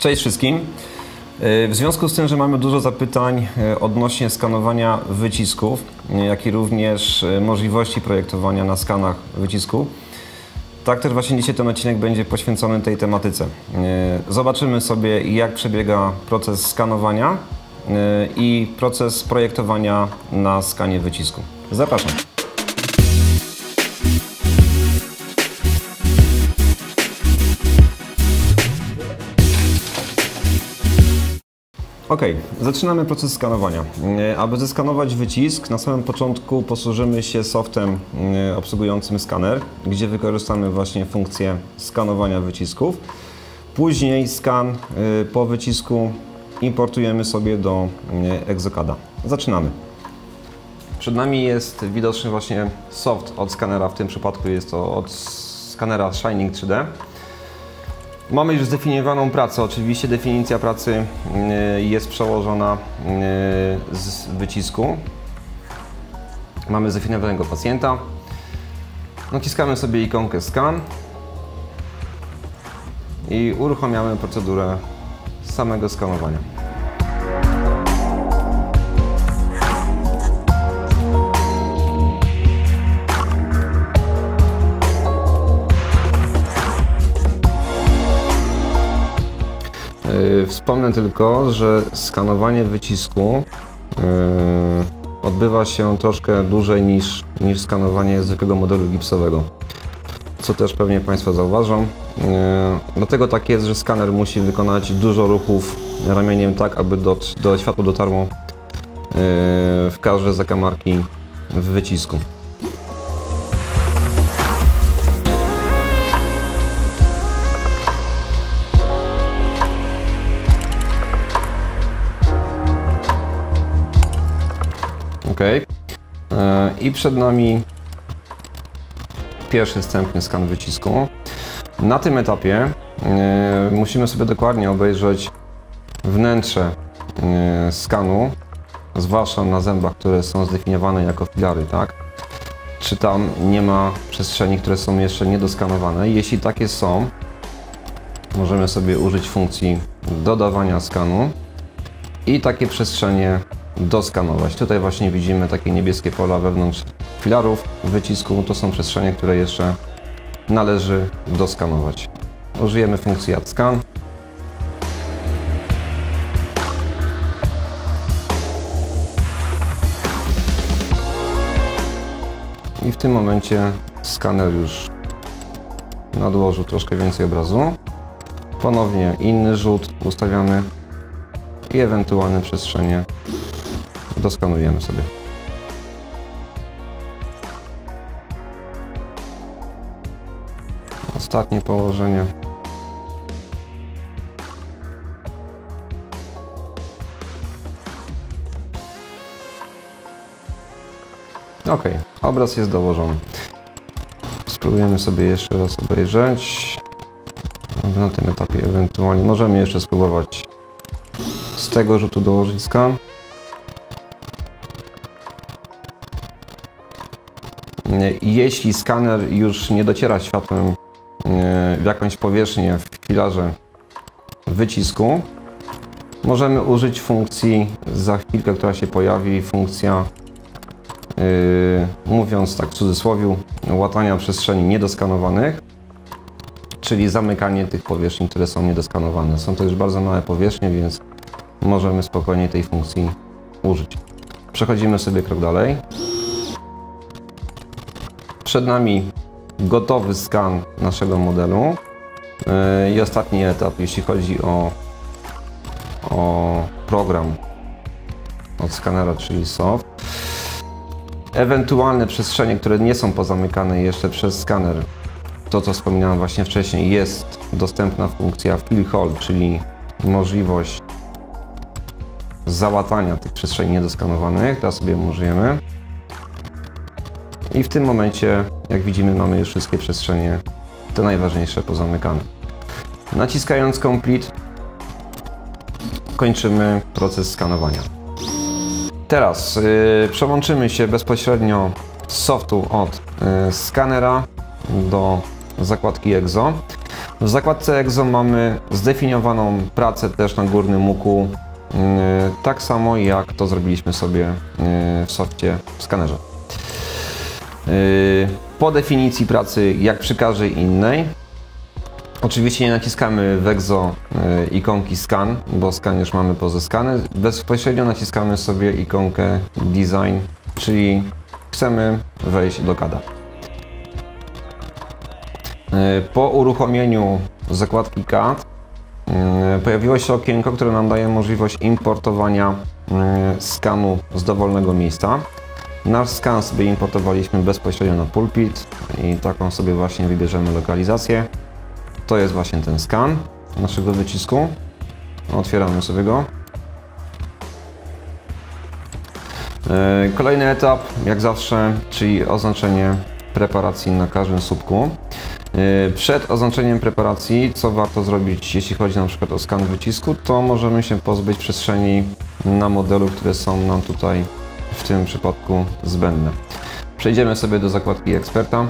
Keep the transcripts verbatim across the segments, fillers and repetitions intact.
Cześć wszystkim. W związku z tym, że mamy dużo zapytań odnośnie skanowania wycisków, jak i również możliwości projektowania na skanach wycisku, tak też właśnie dzisiaj ten odcinek będzie poświęcony tej tematyce. Zobaczymy sobie, jak przebiega proces skanowania i proces projektowania na skanie wycisku. Zapraszam. Ok, zaczynamy proces skanowania. Aby zeskanować wycisk, na samym początku posłużymy się softem obsługującym skaner, gdzie wykorzystamy właśnie funkcję skanowania wycisków. Później skan po wycisku importujemy sobie do Exocada. Zaczynamy. Przed nami jest widoczny właśnie soft od skanera, w tym przypadku jest to od skanera Shining trzy D. Mamy już zdefiniowaną pracę. Oczywiście definicja pracy jest przełożona z wycisku. Mamy zdefiniowanego pacjenta. Naciskamy sobie ikonkę Scan i uruchamiamy procedurę samego skanowania. Wspomnę tylko, że skanowanie wycisku yy, odbywa się troszkę dłużej niż, niż skanowanie zwykłego modelu gipsowego, co też pewnie Państwo zauważą. Yy, dlatego tak jest, że skaner musi wykonać dużo ruchów ramieniem tak, aby do, do światła dotarło yy, w każde zakamarki w wycisku. Ok. I przed nami pierwszy wstępny skan wycisku. Na tym etapie musimy sobie dokładnie obejrzeć wnętrze skanu, zwłaszcza na zębach, które są zdefiniowane jako filary, tak? Czy tam nie ma przestrzeni, które są jeszcze niedoskanowane. Jeśli takie są, możemy sobie użyć funkcji dodawania skanu i takie przestrzenie doskanować. Tutaj właśnie widzimy takie niebieskie pola wewnątrz filarów wycisku. To są przestrzenie, które jeszcze należy doskanować. Użyjemy funkcji Add Scan. I w tym momencie skaner już nadłożył troszkę więcej obrazu. Ponownie inny rzut ustawiamy i ewentualne przestrzenie doskanujemy sobie. Ostatnie położenie. Ok, obraz jest dołożony. Spróbujemy sobie jeszcze raz obejrzeć. Na tym etapie ewentualnie możemy jeszcze spróbować z tego rzutu dołożyć skan. Jeśli skaner już nie dociera światłem w jakąś powierzchnię w filarze wycisku, możemy użyć funkcji za chwilkę, która się pojawi, funkcja, yy, mówiąc tak w cudzysłowie, łatania przestrzeni niedoskanowanych, czyli zamykanie tych powierzchni, które są niedoskanowane. Są to już bardzo małe powierzchnie, więc możemy spokojnie tej funkcji użyć. Przechodzimy sobie krok dalej. Przed nami gotowy skan naszego modelu i ostatni etap, jeśli chodzi o, o program od skanera, czyli soft. Ewentualne przestrzenie, które nie są pozamykane jeszcze przez skaner, to co wspominałem właśnie wcześniej, jest dostępna funkcja Fill Hole, czyli możliwość załatania tych przestrzeni niedoskanowanych. Teraz sobie ją użyjemy. I w tym momencie, jak widzimy, mamy już wszystkie przestrzenie, te najważniejsze, pozamykane. Naciskając Complete kończymy proces skanowania. Teraz yy, przełączymy się bezpośrednio z softu od yy, skanera do zakładki Exo. W zakładce Exo mamy zdefiniowaną pracę też na górnym łuku, tak samo jak to zrobiliśmy sobie w softie w skanerze. Po definicji pracy, jak przy każdej innej, oczywiście nie naciskamy w Exo ikonki Scan, bo skan już mamy pozyskany. Bezpośrednio naciskamy sobie ikonkę Design, czyli chcemy wejść do C A D-a. Po uruchomieniu zakładki C A D pojawiło się okienko, które nam daje możliwość importowania skanu z dowolnego miejsca. Nasz skan sobie importowaliśmy bezpośrednio na pulpit i taką sobie właśnie wybierzemy lokalizację. To jest właśnie ten skan naszego wycisku. Otwieramy sobie go. Kolejny etap, jak zawsze, czyli oznaczenie preparacji na każdym słupku. Przed oznaczeniem preparacji, co warto zrobić, jeśli chodzi na przykład o skan wycisku, to możemy się pozbyć przestrzeni na modelu, które są nam tutaj w tym przypadku zbędne. Przejdziemy sobie do zakładki eksperta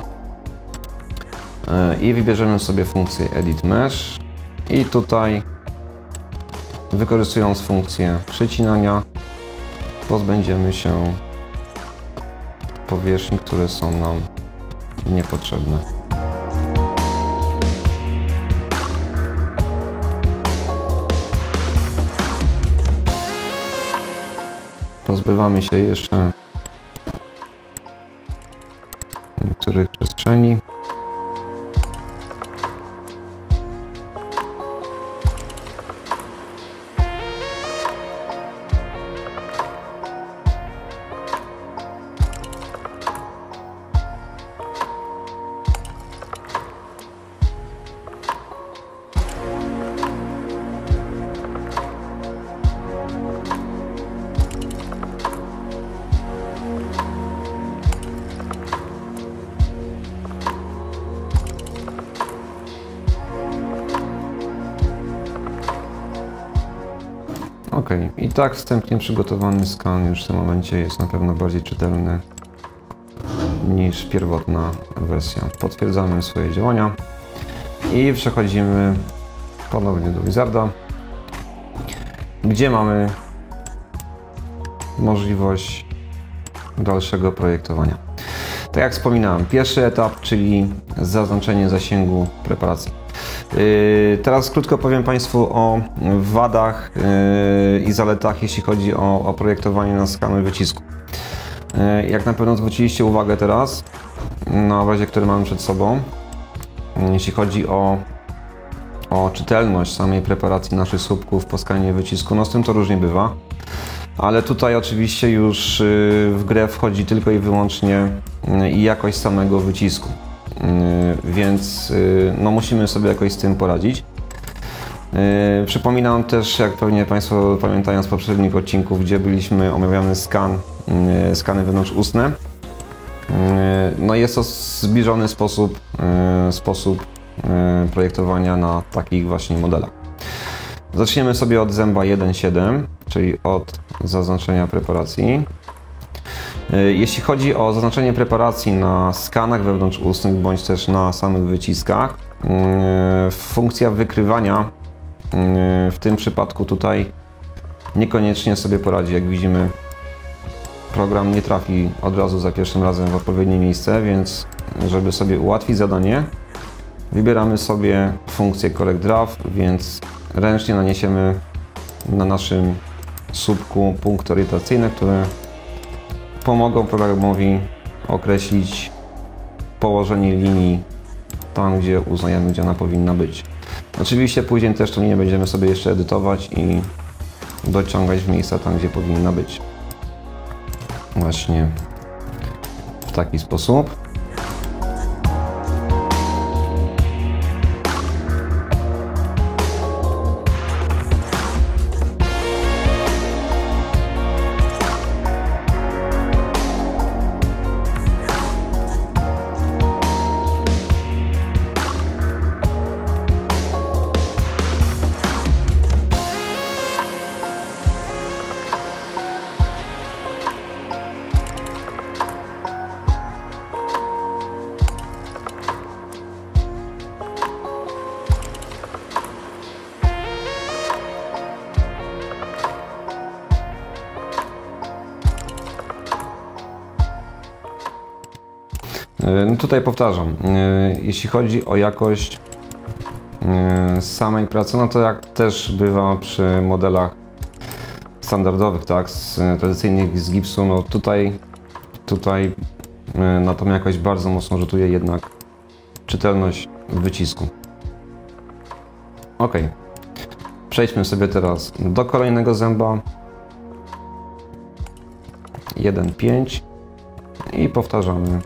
i wybierzemy sobie funkcję Edit Mesh i tutaj, wykorzystując funkcję przecinania, pozbędziemy się powierzchni, które są nam niepotrzebne. Pozbywamy się jeszcze niektórych przestrzeni. Ok, i tak wstępnie przygotowany skan już w tym momencie jest na pewno bardziej czytelny niż pierwotna wersja. Potwierdzamy swoje działania i przechodzimy ponownie do Wizarda, gdzie mamy możliwość dalszego projektowania. Tak jak wspominałem, pierwszy etap, czyli zaznaczenie zasięgu preparacji. Teraz krótko powiem Państwu o wadach i zaletach, jeśli chodzi o, o projektowanie na skaner wycisku. Jak na pewno zwróciliście uwagę teraz na obrazie, który mamy przed sobą, jeśli chodzi o, o czytelność samej preparacji naszych słupków po skanie wycisku, no z tym to różnie bywa. Ale tutaj oczywiście już w grę wchodzi tylko i wyłącznie jakość samego wycisku. Więc no, musimy sobie jakoś z tym poradzić. Przypominam też, jak pewnie Państwo pamiętają z poprzednich odcinków, gdzie byliśmy, omawiamy skan, skany wewnątrzustne. No jest to zbliżony sposób, sposób projektowania na takich właśnie modelach. Zaczniemy sobie od zęba jeden siedem, czyli od zaznaczenia preparacji. Jeśli chodzi o zaznaczenie preparacji na skanach wewnątrzustnych bądź też na samych wyciskach, funkcja wykrywania w tym przypadku tutaj niekoniecznie sobie poradzi. Jak widzimy, program nie trafi od razu za pierwszym razem w odpowiednie miejsce, więc żeby sobie ułatwić zadanie, wybieramy sobie funkcję Correct Draft, więc ręcznie naniesiemy na naszym słupku punkty orientacyjne, które pomogą programowi określić położenie linii tam, gdzie uznajemy, gdzie ona powinna być. Oczywiście później też to nie będziemy sobie jeszcze edytować i dociągać w miejsca tam, gdzie powinna być. Właśnie w taki sposób. No tutaj powtarzam, jeśli chodzi o jakość samej pracy, no to jak też bywa przy modelach standardowych, tak, z tradycyjnych z gipsu, no tutaj, tutaj na tą jakość bardzo mocno rzutuje jednak czytelność wycisku. Ok, przejdźmy sobie teraz do kolejnego zęba. jeden pięć i powtarzamy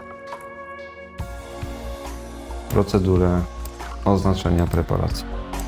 procedurę oznaczenia preparacji.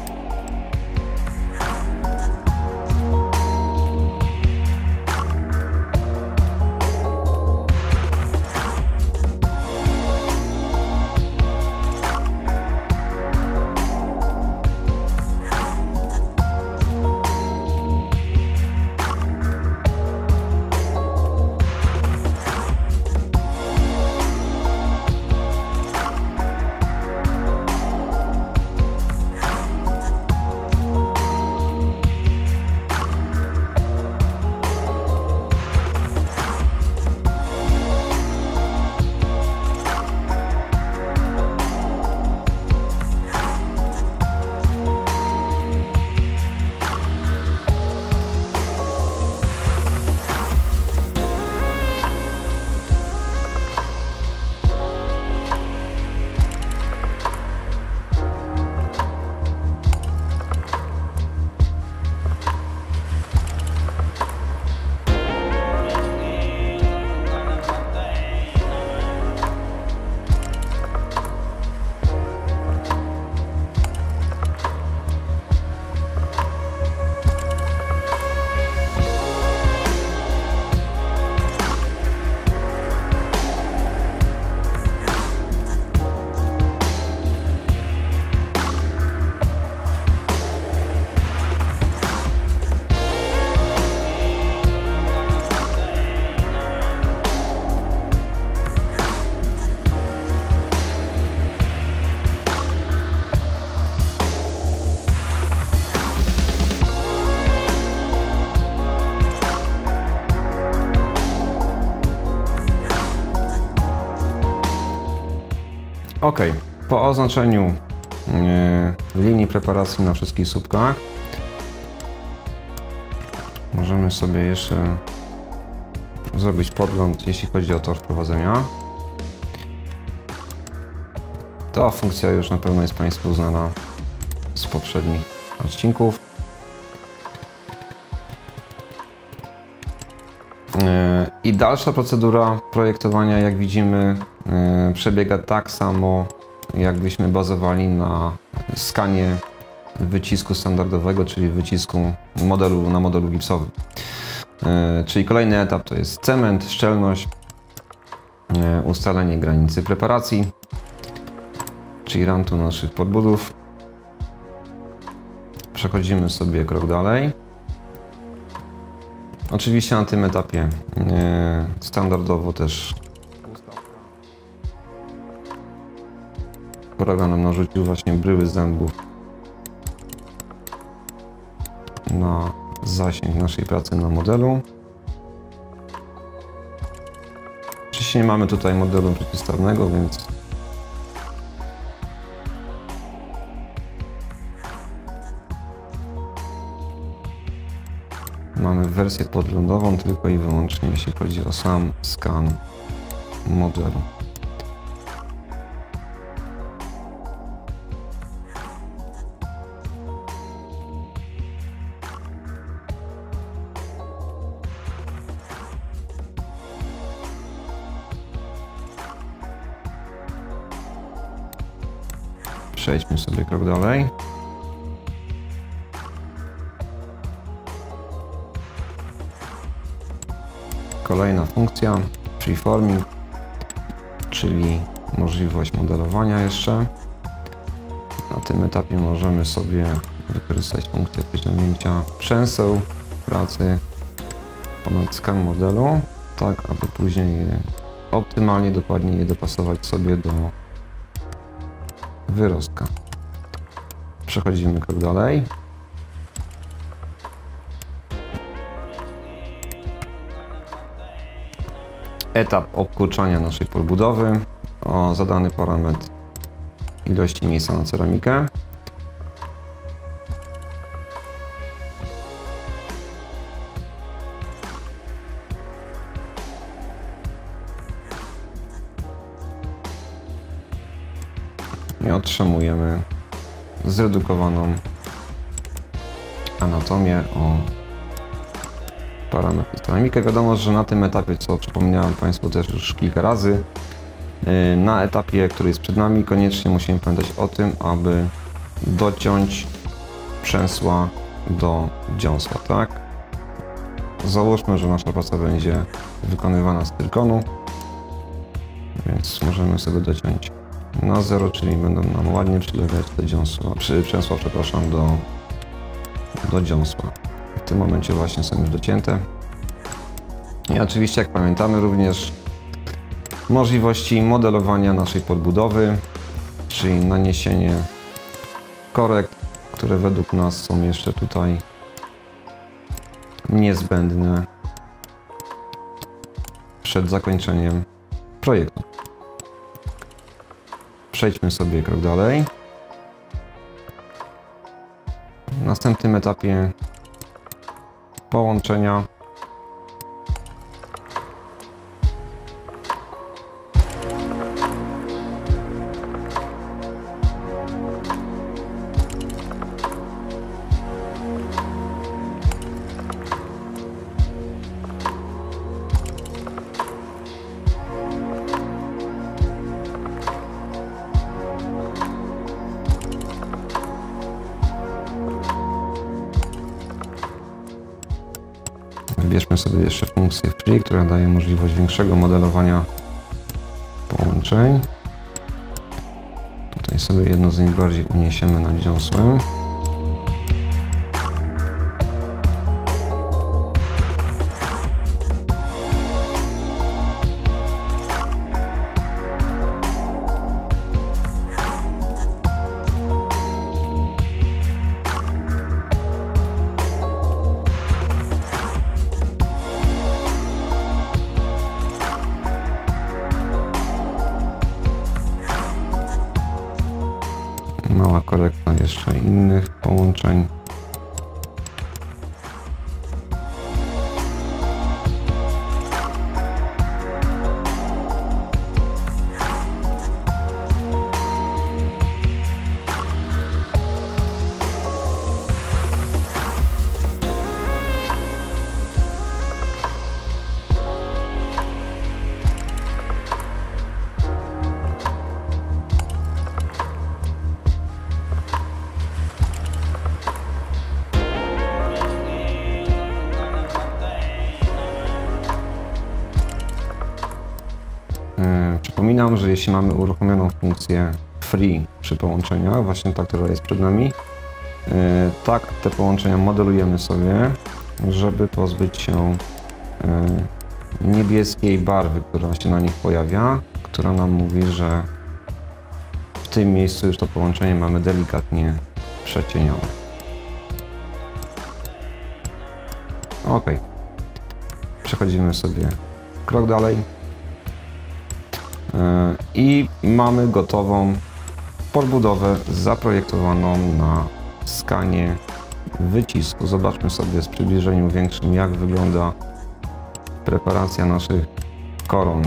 Ok, po oznaczeniu yy, linii preparacji na wszystkich słupkach możemy sobie jeszcze zrobić podgląd, jeśli chodzi o tor wprowadzenia. Ta funkcja już na pewno jest Państwu znana z poprzednich odcinków. I dalsza procedura projektowania, jak widzimy, przebiega tak samo, jakbyśmy bazowali na skanie wycisku standardowego, czyli wycisku modelu na modelu gipsowym. Czyli kolejny etap to jest cement, szczelność, ustalenie granicy preparacji, czyli rantu naszych podbudów. Przechodzimy sobie krok dalej. Oczywiście na tym etapie standardowo też program nam narzucił właśnie bryły zębów na zasięg naszej pracy na modelu. Oczywiście nie mamy tutaj modelu przeciwstawnego, więc mamy wersję podglądową tylko i wyłącznie jeśli chodzi o sam skan modelu. Przejdźmy sobie krok dalej. Kolejna funkcja, freeforming, czyli możliwość modelowania jeszcze. Na tym etapie możemy sobie wykorzystać funkcję wyciągnięcia przęseł pracy ponad skan modelu, tak aby później je optymalnie, dokładnie je dopasować sobie do wyrostka. Przechodzimy krok dalej. Etap obkurczania naszej podbudowy. o zadany parametr ilości miejsca na ceramikę. I otrzymujemy zredukowaną anatomię o parametry ceramikę. Wiadomo, że na tym etapie, co przypomniałem Państwu też już kilka razy, na etapie, który jest przed nami, koniecznie musimy pamiętać o tym, aby dociąć przęsła do dziąsła, tak? Załóżmy, że nasza praca będzie wykonywana z tyrkonu, więc możemy sobie dociąć na zero, czyli będą nam ładnie przylegać te dziąsła, przy, przęsła, przepraszam, do, do dziąsła. W tym momencie właśnie są już docięte. I oczywiście, jak pamiętamy, również możliwości modelowania naszej podbudowy, czyli naniesienie korekt, które według nas są jeszcze tutaj niezbędne przed zakończeniem projektu. Przejdźmy sobie krok dalej. W następnym etapie połączenia wybierzmy sobie jeszcze funkcję Free, która daje możliwość większego modelowania połączeń. Tutaj sobie jedno z nich bardziej uniesiemy na dziąsłem. Mała korekta jeszcze innych połączeń. Przypominam, że jeśli mamy uruchomioną funkcję Free przy połączeniach, właśnie ta, która jest przed nami, tak te połączenia modelujemy sobie, żeby pozbyć się niebieskiej barwy, która się na nich pojawia, która nam mówi, że w tym miejscu już to połączenie mamy delikatnie przecienione. Ok. Przechodzimy sobie krok dalej. I mamy gotową podbudowę zaprojektowaną na skanie wycisku. Zobaczmy sobie z przybliżeniem większym, jak wygląda preparacja naszych koron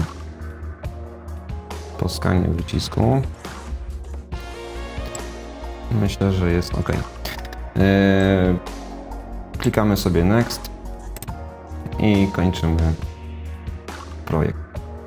po skanie wycisku. Myślę, że jest ok. Klikamy sobie Next i kończymy projekt.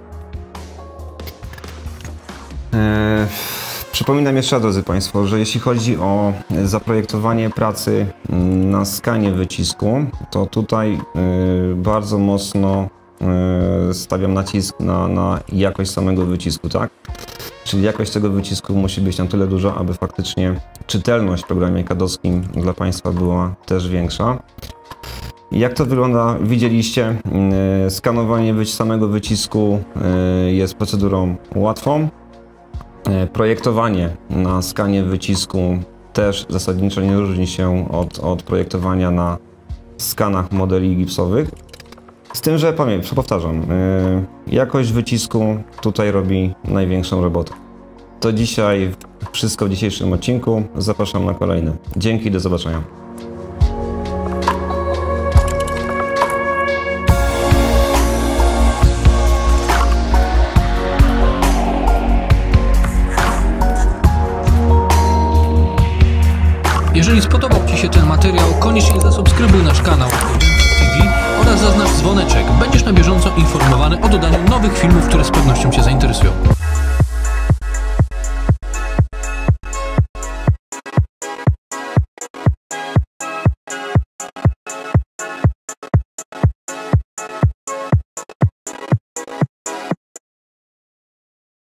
Eee, przypominam jeszcze, drodzy Państwo, że jeśli chodzi o zaprojektowanie pracy na skanie wycisku, to tutaj e, bardzo mocno e, stawiam nacisk na, na jakość samego wycisku, tak? Czyli jakość tego wycisku musi być na tyle duża, aby faktycznie czytelność w programie kadowskim dla Państwa była też większa. Jak to wygląda? Widzieliście, e, skanowanie samego wycisku e, jest procedurą łatwą. Projektowanie na skanie wycisku też zasadniczo nie różni się od, od projektowania na skanach modeli gipsowych. Z tym, że pamiętam, powtarzam, yy, jakość wycisku tutaj robi największą robotę. To dzisiaj wszystko w dzisiejszym odcinku. Zapraszam na kolejny. Dzięki, do zobaczenia. Jeżeli spodobał Ci się ten materiał, koniecznie zasubskrybuj nasz kanał T V oraz zaznacz dzwoneczek. Będziesz na bieżąco informowany o dodaniu nowych filmów, które z pewnością Cię zainteresują.